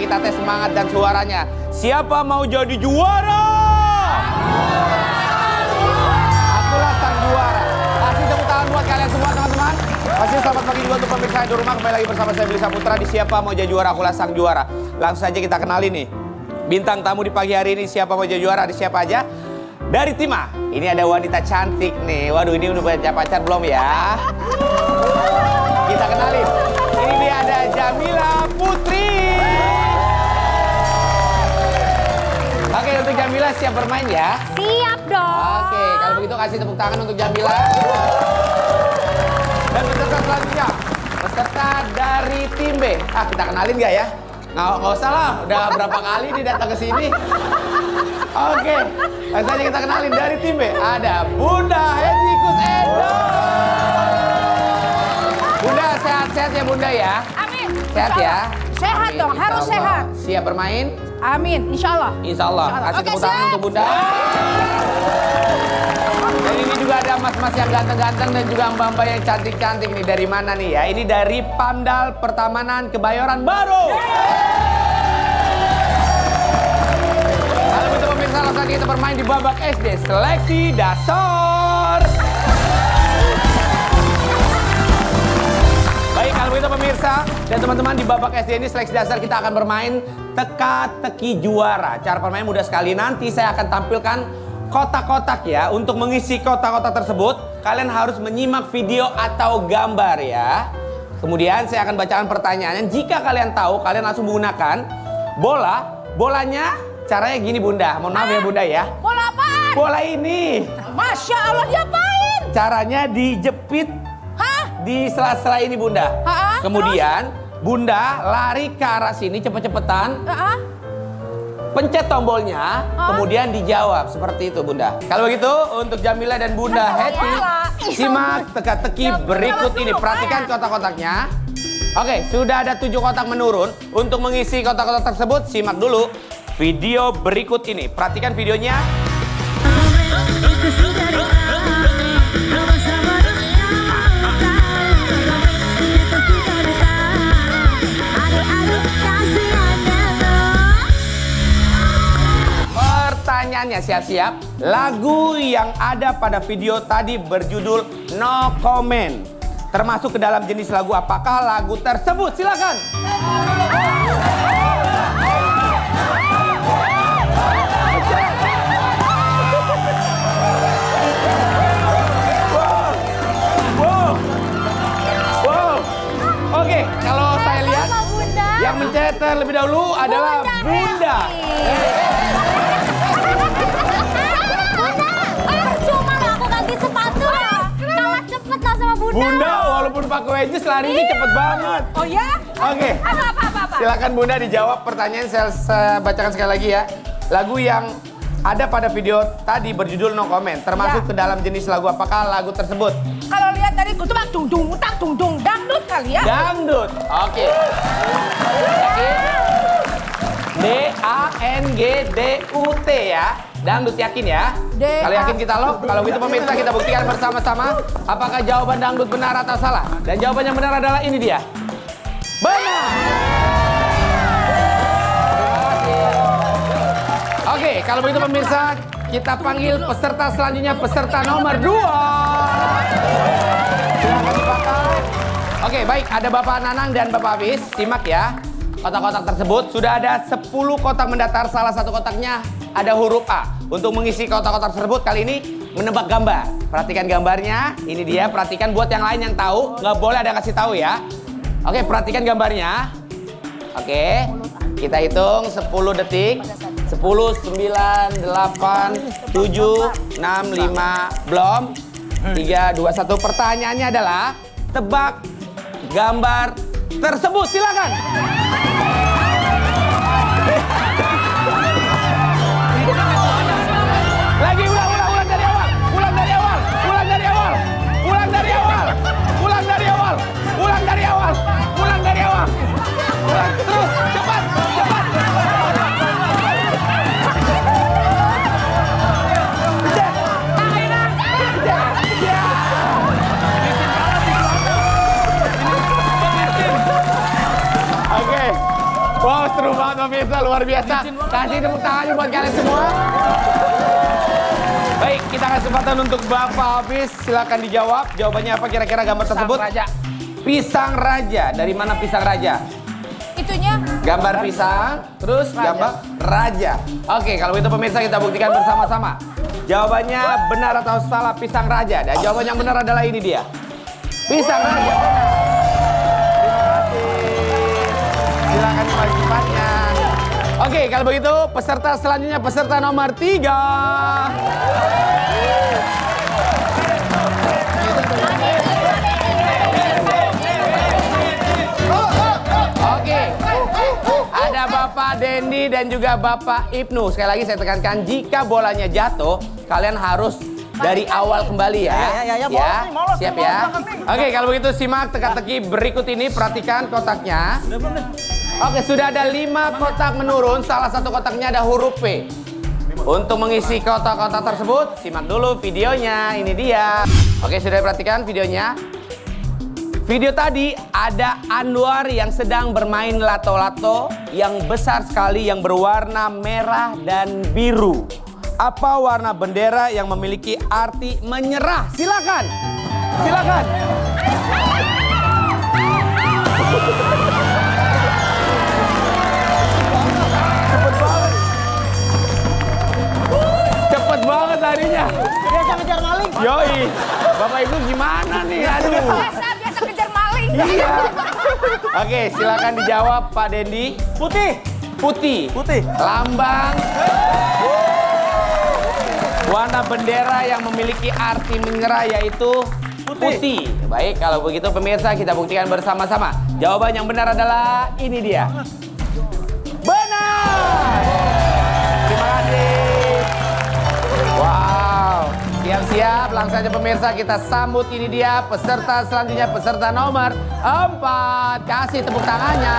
kita tes semangat dan suaranya. Siapa mau jadi juara? Akulah sang juara. Kasih tepuk tangan buat kalian semua teman-teman. Masih selamat pagi juga untuk pemirsa di rumah. Kembali lagi bersama saya Billy Saputra di Siapa Mau Jadi Juara, Akulah Sang Juara. Langsung saja kita kenalin nih. Bintang tamu di pagi hari ini Siapa Mau Jadi Juara, ada siapa aja? Dari tim A, ini ada wanita cantik nih. Waduh, ini udah punya pacar belum ya? Kita kenalin. Ini dia ada Jamila Putri. Oke, untuk Jamila siap bermain ya? Siap dong. Oke, kalau begitu kasih tepuk tangan untuk Jamila. Dan peserta selanjutnya, peserta dari tim B. Kita kenalin nggak ya? Nggak usah lah, udah berapa kali dia datang ke sini. Oke, langsung saja kita kenalin dari tim B. Ada Bunda Hetty Kusendo. Bunda sehat-sehat ya Bunda ya? Amin. Sehat ya? Sehat Amin, dong, harus insya Allah. sehat. Siap bermain? Amin, insya Allah. Insya Allah. Kasih Oke, tepuk tangan siap. untuk Bunda. Dan ini juga ada mas-mas yang ganteng-ganteng dan juga mbak-mbak yang cantik-cantik nih. Dari mana nih ya? Ini dari Pamdal Pertamanan Kebayoran Baru. Kalau begitu pemirsa, langsung kita bermain di babak SD Seleksi Dasar. Baik, kalau begitu pemirsa dan teman-teman, di babak SD ini Seleksi Dasar kita akan bermain teka-teki juara. Cara bermain mudah sekali. Nanti saya akan tampilkan kotak-kotak ya. Untuk mengisi kotak-kotak tersebut, kalian harus menyimak video atau gambar ya. Kemudian saya akan bacakan pertanyaannya. Jika kalian tahu, kalian langsung menggunakan bolanya caranya gini Bunda. Mohon maaf ya Bunda ya. Bola apaan? Bola ini. Masya Allah, diapain? Caranya dijepit di sela-sela ini Bunda. Kemudian Bunda lari ke arah sini cepet-cepetan. Pencet tombolnya, kemudian dijawab seperti itu Bunda. Kalau begitu untuk Jamila dan Bunda Hetty, simak teka-teki berikut ini. Perhatikan kotak-kotaknya. Oke, sudah ada 7 kotak menurun. Untuk mengisi kotak-kotak tersebut, simak dulu video berikut ini. Perhatikan videonya. Pertanyaannya, siap-siap. Lagu yang ada pada video tadi berjudul No Comment. Termasuk ke dalam jenis lagu apakah lagu tersebut? Silakan. Wow. Oke, kalau saya lihat yang mencet terlebih dahulu adalah Bunda. Cuma aku ganti sepatu lah. Kalah cepet lah sama Bunda. Bunda walaupun pakai wedges larinya cepet banget. Oh ya? Oke. Apa? Silakan Bunda dijawab pertanyaan. Saya bacakan sekali lagi ya. Lagu yang ada pada video tadi berjudul No Comment. Termasuk ke dalam jenis lagu apakah lagu tersebut? Kalau lihat dari kutubak dung dung dangdut kali ya. Dangdut. Oke. D-A-N-G-D-U-T ya. Dangdut, yakin ya? Kalau yakin kita lock. Kalau gitu pemirsa kita buktikan bersama-sama apakah jawaban dangdut benar atau salah. Dan jawaban yang benar adalah ini dia. Benar. Oke, kalau begitu pemirsa kita panggil peserta selanjutnya, peserta nomor 2. Silakan dipakai. Oke, baik, ada Bapak Nanang dan Bapak Abis. Simak ya. Kotak-kotak tersebut sudah ada 10 kotak mendatar, salah satu kotaknya ada huruf A. Untuk mengisi kotak-kotak tersebut kali ini menebak gambar. Perhatikan gambarnya, ini dia. Perhatikan buat yang lain yang tahu, nggak boleh ada yang kasih tahu ya. Oke, perhatikan gambarnya. Oke, kita hitung 10 detik. 10, 9, 8, 7, 6, 5, belum. 3, 2, 1. Pertanyaannya adalah tebak gambar tersebut. Silakan. Lagi ulang dari awal. Ulang dari awal. Ulang dari awal. Ulang dari awal. Ulang dari awal. Ulang dari awal. Ulang dari awal. Ulang terus. Cepat. Cepat. Oke. Wow, seru banget. banget pemirsa, luar biasa. Kasih tepuk tangannya buat kalian semua. Baik, kita kasih kesempatan untuk Bapak Hafiz. Silakan dijawab. Jawabannya apa kira-kira gambar tersebut? Pisang raja. Pisang raja. Dari mana pisang raja? Itunya. Gambar pisang, terus gambar raja. Oke, kalau itu pemirsa kita buktikan bersama-sama. Jawabannya benar atau salah pisang raja. Dan jawaban yang benar adalah ini dia. Pisang raja. Silakan cepat-cepatnya. Oke, kalau begitu peserta selanjutnya peserta nomor 3. Oke, ada Bapak Dendi dan juga Bapak Ibnu. Sekali lagi saya tekankan, jika bolanya jatuh, kalian harus dari awal kembali ya. Ya, siap ya. Oke, kalau begitu simak teka-teki berikut ini. Perhatikan kotaknya. Oke, sudah ada 5 kotak menurun. Salah satu kotaknya ada huruf P. Untuk mengisi kotak-kotak tersebut, simak dulu videonya. Ini dia. Oke, sudah perhatikan videonya. Video tadi ada Anwar yang sedang bermain lato-lato yang besar sekali yang berwarna merah dan biru. Apa warna bendera yang memiliki arti menyerah? Silakan. Silakan. Cepet banget larinya. Biasa ngejar maling. Yoi. Bapak Ibu gimana nih? Aduh. Biasa kejar maling. Iya. Oke, silakan dijawab Pak Dendi. Putih. Putih. Putih. Lambang. Warna bendera yang memiliki arti menyerah yaitu putih. Baik, kalau begitu pemirsa kita buktikan bersama-sama. Jawaban yang benar adalah ini dia. Benar. Terima kasih. Wow. Siap-siap, langsung saja pemirsa kita sambut ini dia peserta selanjutnya, peserta nomor 4. Kasih tepuk tangannya.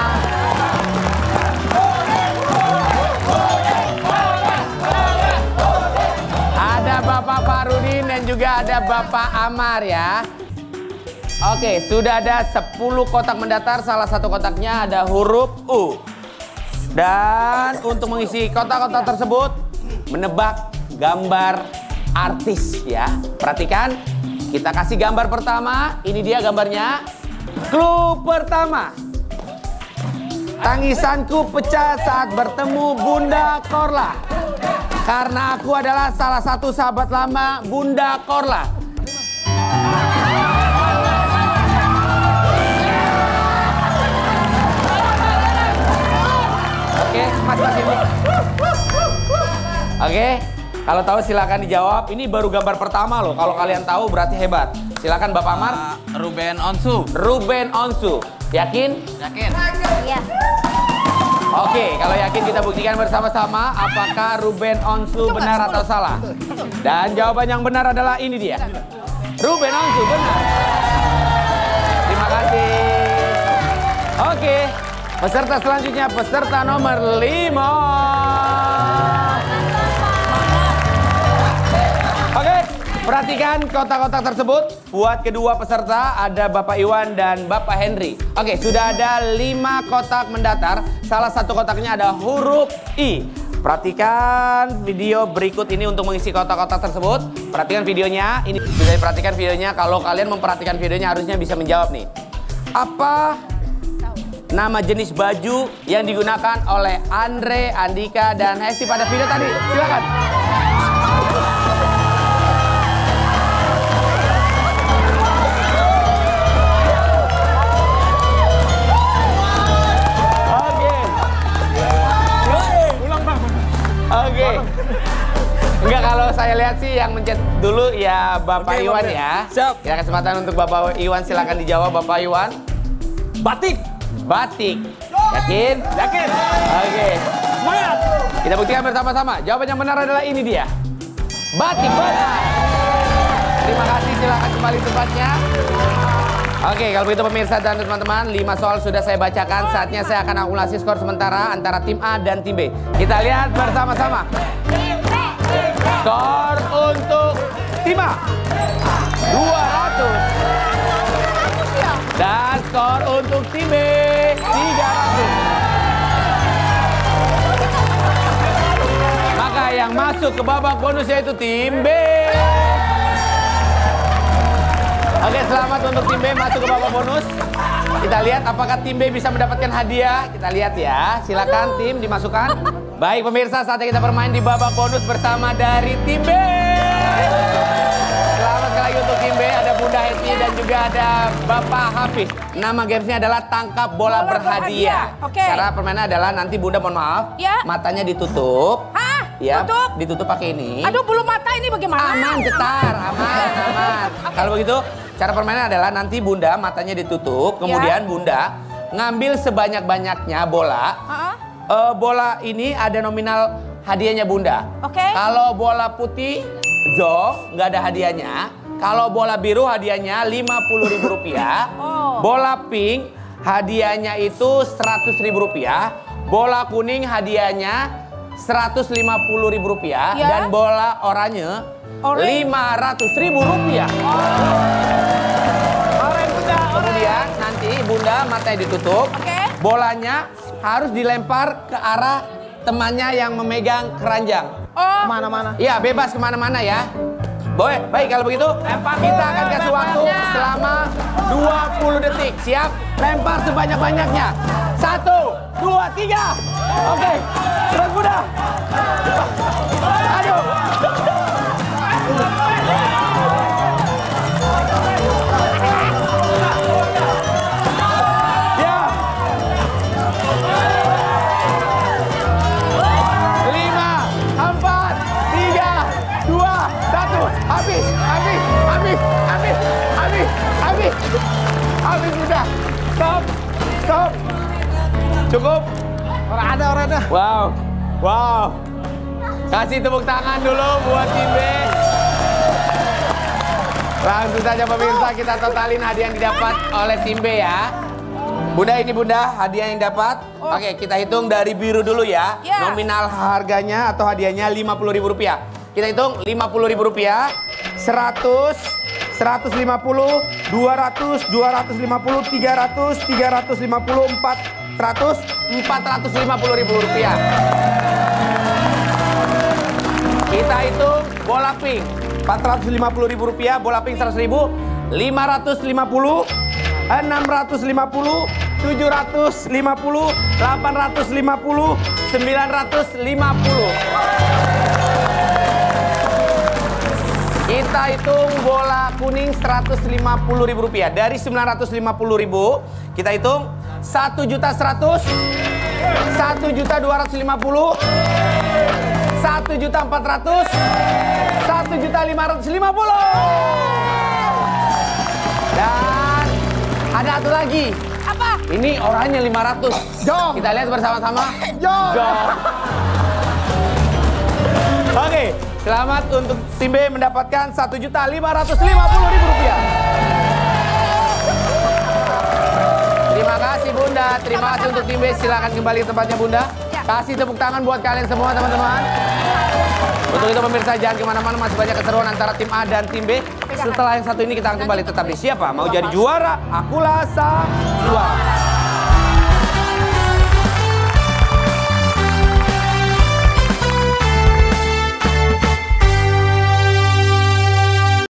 Ada Bapak Farudin dan juga ada Bapak Amar ya. Oke, sudah ada 10 kotak mendatar, salah satu kotaknya ada huruf U. Dan untuk mengisi kotak-kotak tersebut, menebak gambar artis ya. Perhatikan, kita kasih gambar pertama. Ini dia gambarnya. Clue pertama. Tangisanku pecah saat bertemu Bunda Korla. Karena aku adalah salah satu sahabat lama Bunda Korla. Oke, Mas ini. Oke. Kalau tahu silakan dijawab. Ini baru gambar pertama loh. Kalau kalian tahu berarti hebat. Silakan Bapak Amar. Ruben Onsu. Ruben Onsu. Yakin? Yakin. Iya. Oke, kalau yakin kita buktikan bersama-sama apakah Ruben Onsu benar atau salah. Dan jawaban yang benar adalah ini dia. Ruben Onsu benar. Terima kasih. Oke, peserta selanjutnya peserta nomor 5. Oke, perhatikan kotak-kotak tersebut. Buat kedua peserta ada Bapak Iwan dan Bapak Henry. Oke, sudah ada 5 kotak mendatar. Salah satu kotaknya ada huruf I. Perhatikan video berikut ini untuk mengisi kotak-kotak tersebut. Perhatikan videonya. Ini bisa diperhatikan videonya. Kalau kalian memperhatikan videonya harusnya bisa menjawab nih. Apa nama jenis baju yang digunakan oleh Andre, Andika, dan Hesti pada video tadi? Silakan. Oke. Enggak, kalau saya lihat sih yang mencet dulu ya Bapak Iwan ya. Siap. Kita kesempatan untuk Bapak Iwan, silakan dijawab Bapak Iwan. Batik. Batik. Yakin? Yakin. Oke. Semangat. Kita buktikan bersama-sama. Jawaban yang benar adalah ini dia. Batik benar. Terima kasih, silakan kembali tempatnya. Oke, kalau begitu pemirsa dan teman-teman, 5 soal sudah saya bacakan. Saatnya saya akan akumulasi skor sementara antara tim A dan tim B. Kita lihat bersama-sama. Skor untuk tim A 200. Dan skor untuk tim B 300. masuk ke babak bonus yaitu tim B. Oke, selamat untuk tim B masuk ke babak bonus. Kita lihat apakah tim B bisa mendapatkan hadiah. Kita lihat ya. Silakan tim dimasukkan. Baik pemirsa, saatnya kita bermain di babak bonus bersama dari tim B. Selamat sekali lagi untuk tim B. Ada Bunda Hetty dan juga ada Bapak Hafiz. Nama gamesnya adalah tangkap bola berhadiah. Oke. Cara permainan adalah nanti Bunda mohon maaf. Ya. Matanya ditutup. Hah? Ya, Tutup? ditutup pakai ini. Aduh, bulu mata ini bagaimana? Aman, cetar, aman, aman. Kalau begitu, cara permainan adalah nanti Bunda matanya ditutup, kemudian Bunda ngambil sebanyak-banyaknya bola. Bola ini ada nominal hadiahnya Bunda. Oke. Kalau bola putih, nggak ada hadiahnya. Kalau bola biru hadiahnya Rp50.000. Oh. Bola pink hadiahnya itu Rp100.000. Bola kuning hadiahnya Rp150.000 Ya. dan bola oranye Rp500.000. Kemudian nanti Bunda matanya ditutup, Oke. bolanya harus dilempar ke arah temannya yang memegang keranjang. Oh. Mana-mana. Iya, bebas kemana-mana ya. Baik kalau begitu kita akan kasih waktu selama 20 detik. Siap? Lempar sebanyak-banyaknya. 1, 2, 3. Oke, terus Bunda. Aduh. Ya. 5, 4, 3, 2, 1. Habis. Habis Bunda. Stop. Cukup. Orang ada. Wow. Kasih tepuk tangan dulu buat tim B. Langsung saja pemirsa kita totalin hadiah yang didapat oleh tim B ya. Bunda, ini Bunda hadiah yang dapat. Oke, kita hitung dari biru dulu ya. Ya. Nominal harganya atau hadiahnya Rp50.000. Kita hitung Rp50.000, 100, 150, 200, 250, 300, 350, 400, Rp450.000. Kita hitung bola pink Rp450.000, bola pink Rp100.000, 550, 650, 750, 850, 950. Kita hitung bola kuning Rp150.000. Dari Rp950.000 kita hitung 1.100.000, 1.250.000, 1.400.000, 1.550.000. Dan ada satu lagi. Apa? Ini orangnya 500. Jom. Kita lihat bersama-sama. Jom. Oke, selamat untuk tim B mendapatkan Rp1.550.000. Terima kasih Bunda, terima kasih untuk tim B. Silakan kembali ke tempatnya Bunda. Kasih tepuk tangan buat kalian semua teman-teman. Untuk itu pemirsa jangan kemana-mana, masih banyak keseruan antara tim A dan tim B. Setelah yang satu ini kita akan kembali tetap di Siapa Mau Jadi Juara, Akulah Sang Juara.